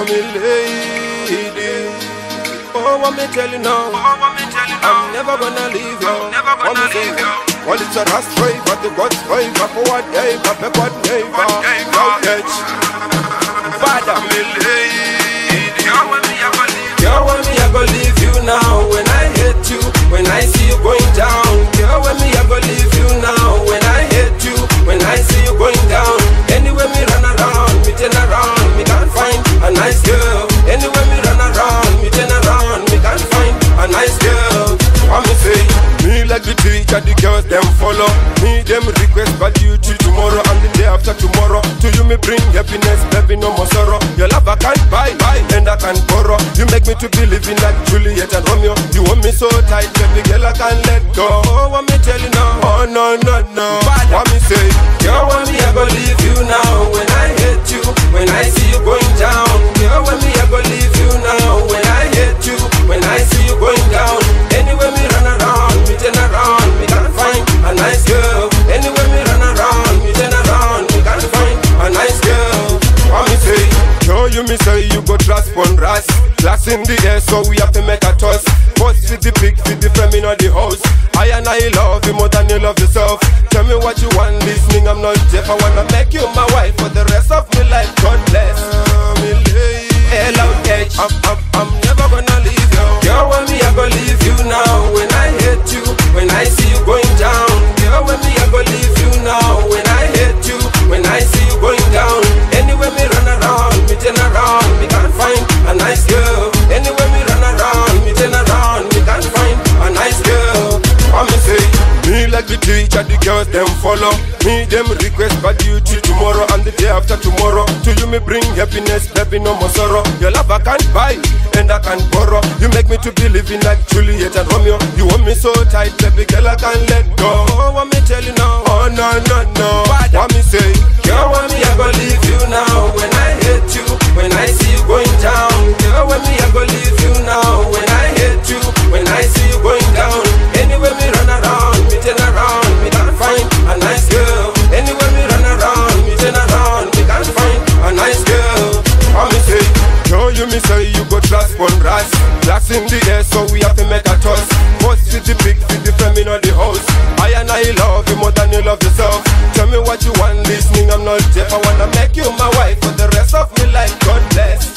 me lady. Oh, what me tell you now? I'm never gonna leave you. What me say? Well, it's a last fight, but the God's fight. But for what day, but backward neighbor. Now catch. Father, me lady. Girl, when me I go leave you now. When I hate you, when I see you going down. Girl, when me I go leave you now. When I hate you, when I see you going down. Anywhere me run around, me turn around, me can't find a nice girl. Anywhere me run around, me turn around, me can't find a nice girl. What me say? Me like the teacher, the girls them follow. Me them request but you to tomorrow and the day after tomorrow. To you me bring happiness, baby, no more sorrow. Your love I can't buy, and I can't borrow. You make me to believe in like Juliet and Romeo. You want me so tight, baby girl, I can't let go. Oh, what me tell you now? Oh no no no. What me say? Girl, when me I go leave you now. When I hate you, when I see you going down. Girl, when me I go leave you now. When I hate you, when I see you going down. Anywhere me run around, me turn around, me can't find a nice girl. Anywhere me run around, me turn around, me can't find a nice girl. What me say? Show you me say you go trust on ras. Glass in the air, so we have to make a toss. Post with the pic, with the frame in the house. I love you more than you love yourself. Tell me what you want, listening, I'm not deaf. I wanna make you my wife for the rest of my life. God bless. I'm never gonna leave you. Girl, when me I go leave you now. When I hate you, when I see you going down. Girl, when me I go leave you now. When I hate you, when I see you going down. Anywhere me run around, me turn around, me can't find a nice girl. Anywhere me run around, me turn around, me can't find a nice girl. What me say? Me like the teacher, the girls them follow. Me them request but you till tomorrow and the day after tomorrow. To you me bring happiness, baby, no more sorrow. Your love I can't buy and I can't borrow. You make me to believe in like Juliet and Romeo. You want me so tight, baby girl, I can't let go. Oh, what me tell you now? Oh no no no. What me say? Girl, when me I go leave you now. When I hate you, when I see you going down. Girl, when me I go leave you now. When I hate you, when I see you going down. Anywhere me run around, me turn around, me can't find a nice girl. Anywhere me run around, me turn around, me can't find a nice girl. What me say? Show you me say you go trust on ras. Glass in the air, so we have to make a toss. Post with the pic, with the frame in the house. I love you more than you love yourself. Tell me what you want, listening, I'm not deaf. I wanna make you my wife for the rest of my life. God bless.